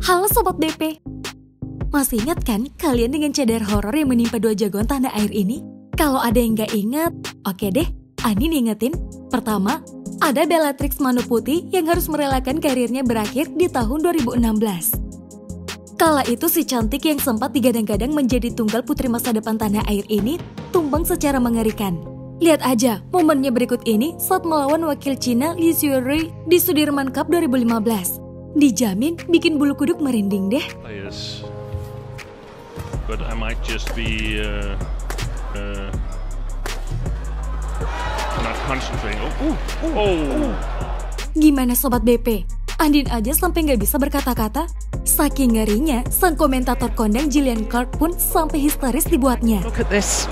Halo Sobat BP, masih ingat kan kalian dengan cadar horor yang menimpa dua jagoan tanah air ini? Kalau ada yang gak ingat, oke deh, Andin ingetin. Pertama, ada Bellatrix Manuputi yang harus merelakan karirnya berakhir di tahun 2016. Kala itu si cantik yang sempat digadang-gadang menjadi tunggal putri masa depan tanah air ini tumbang secara mengerikan. Lihat aja momennya berikut ini saat melawan wakil Cina Li Xiaorui di Sudirman Cup 2015. Dijamin bikin bulu kuduk merinding deh. Players. But I might just be not concentrating. Gimana Sobat BP? Andin aja sampai nggak bisa berkata-kata. Saking ngerinya, sang komentator kondang Jillian Clark pun sampai histeris dibuatnya. Look at this.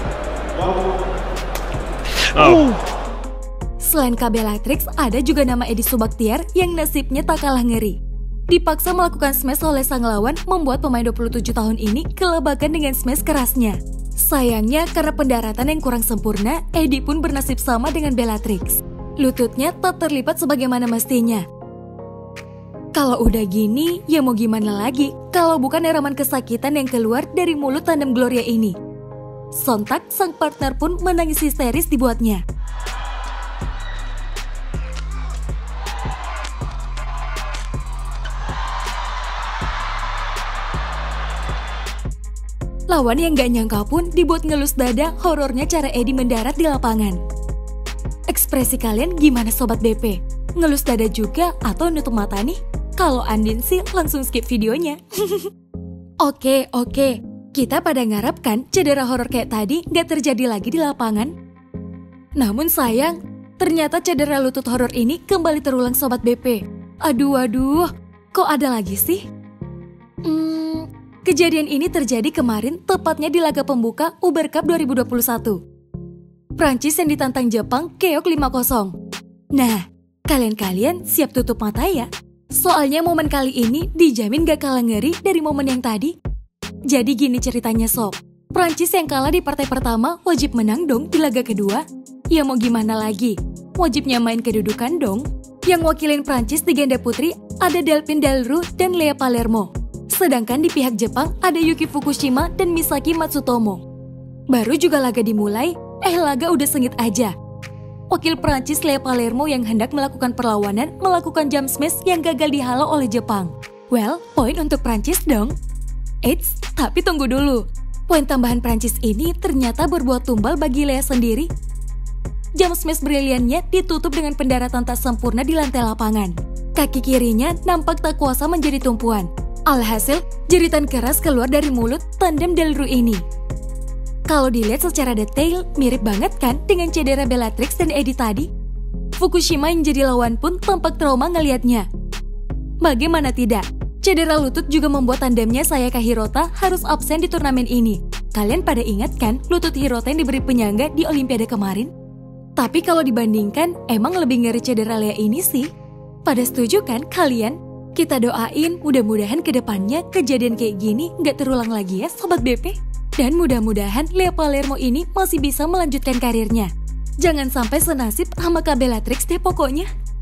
Selain Kak Bellatrix, ada juga nama Edi Subaktiar yang nasibnya tak kalah ngeri. Dipaksa melakukan smash oleh sang lawan, membuat pemain 27 tahun ini kelabakan dengan smash kerasnya. Sayangnya, karena pendaratan yang kurang sempurna, Edi pun bernasib sama dengan Bellatrix. Lututnya tak terlipat sebagaimana mestinya. Kalau udah gini, ya mau gimana lagi kalau bukan deraman kesakitan yang keluar dari mulut tandem Gloria ini. Sontak, sang partner pun menangis histeris dibuatnya. Lawan yang gak nyangka pun dibuat ngelus dada horornya cara Edi mendarat di lapangan. Ekspresi kalian gimana Sobat BP? Ngelus dada juga atau nutup mata nih? Kalau Andin sih langsung skip videonya. Oke, kita pada ngarepkan cedera horor kayak tadi gak terjadi lagi di lapangan. Namun sayang, ternyata cedera lutut horor ini kembali terulang Sobat BP. Aduh, kok ada lagi sih? Kejadian ini terjadi kemarin tepatnya di laga pembuka Uber Cup 2021. Prancis yang ditantang Jepang keok 5-0. Nah, kalian siap tutup mata ya? Soalnya momen kali ini dijamin gak kalah ngeri dari momen yang tadi. Jadi gini ceritanya Sob, Prancis yang kalah di partai pertama wajib menang dong di laga kedua. Ya mau gimana lagi, wajibnya main kedudukan dong. Yang wakilin Prancis di ganda putri ada Delphine Delroux dan Lea Palermo. Sedangkan di pihak Jepang ada Yuki Fukushima dan Misaki Matsutomo. Baru juga laga dimulai, laga udah sengit aja. Wakil Prancis Lea Palermo yang hendak melakukan perlawanan melakukan jump smash yang gagal dihalau oleh Jepang. Well, poin untuk Prancis dong. Eits, tapi tunggu dulu. Poin tambahan Prancis ini ternyata berbuat tumbal bagi Lea sendiri. Jump smash briliannya ditutup dengan pendaratan tak sempurna di lantai lapangan. Kaki kirinya nampak tak kuasa menjadi tumpuan. Alhasil, jeritan keras keluar dari mulut tandem Delroux ini. Kalau dilihat secara detail, mirip banget kan dengan cedera Bellatrix dan Edi tadi? Fukushima yang jadi lawan pun tampak trauma ngelihatnya. Bagaimana tidak? Cedera lutut juga membuat tandemnya Sayaka Hirota harus absen di turnamen ini. Kalian pada ingat kan lutut Hirota yang diberi penyangga di Olimpiade kemarin? Tapi kalau dibandingkan, emang lebih ngeri cedera Lea ini sih. Pada setuju kan kalian? Kita doain mudah-mudahan kedepannya kejadian kayak gini nggak terulang lagi ya Sobat BP. Dan mudah-mudahan Lea Palermo ini masih bisa melanjutkan karirnya. Jangan sampai senasib sama Kak Bellatrix deh pokoknya.